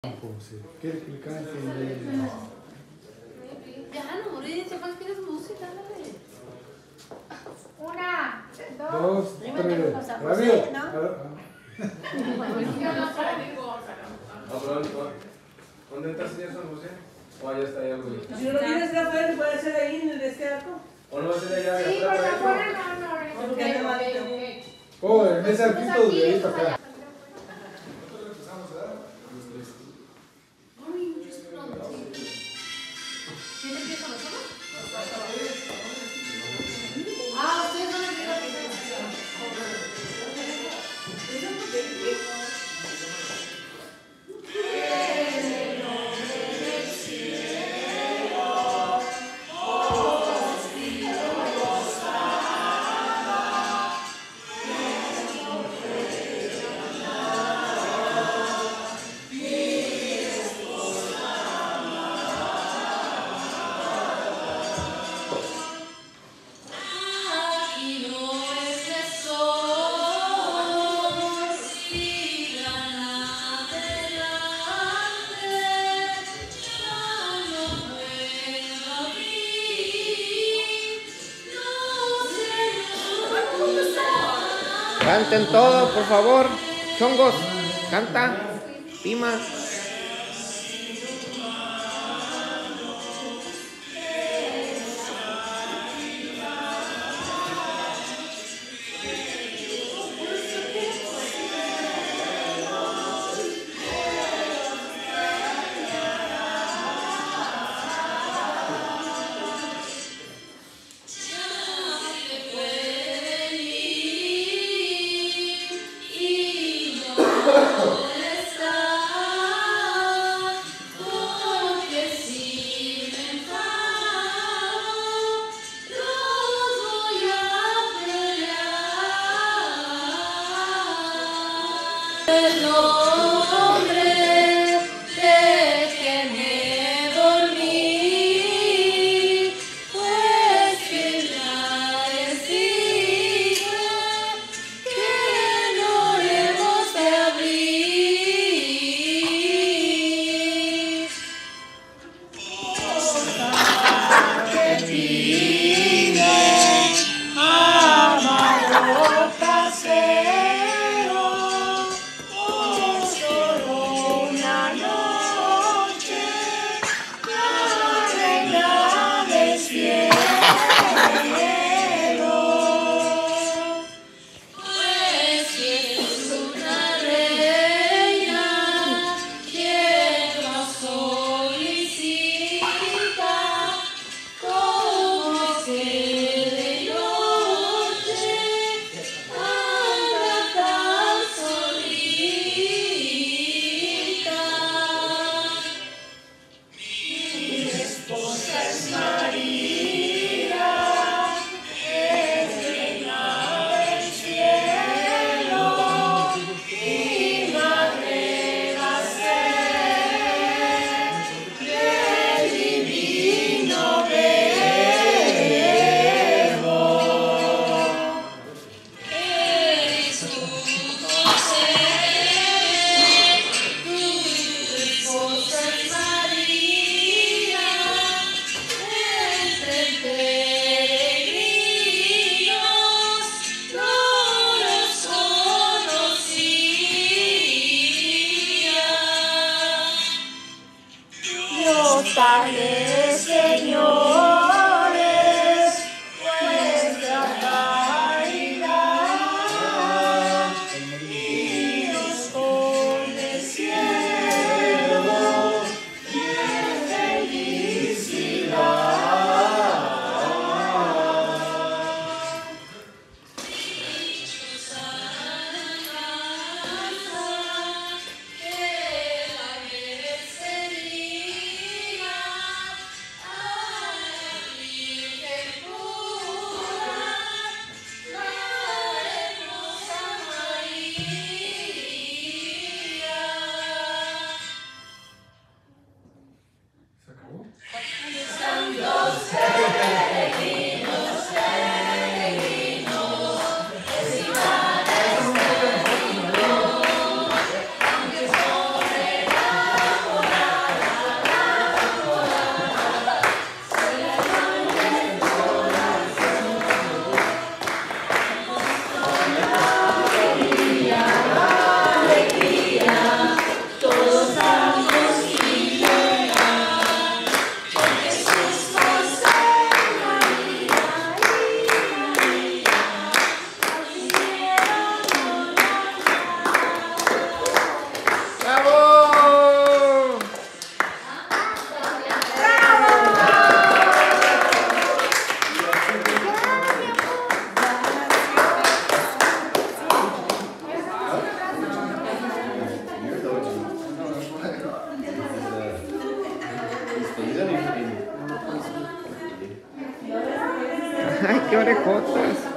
José, ¿quieres que le cante? Ya, no, ahorita más quieres música, dale. Una, Dos, tres. José, Rápido. ¿no? ¿Dónde está el señor San José? O allá está allá, güey. Si no lo tienes de afuera, puede ser ahí en el desierto. ¿O no va a ser allá? Sí, porque afuera no. Porque anda malito. Oh, en ese arquito de ahí para acá. ¿Quién empieza nosotros? Ah, ustedes van a empezar Canten todos, por favor. Chongos, canta. Pima. el nombre de que me dormí, pues que ya decía que no hemos de abrir. Que tiene amado casero. Tales señores, vuestra caridad y os con el cielo de felicidad. Que la merecería. orejotas.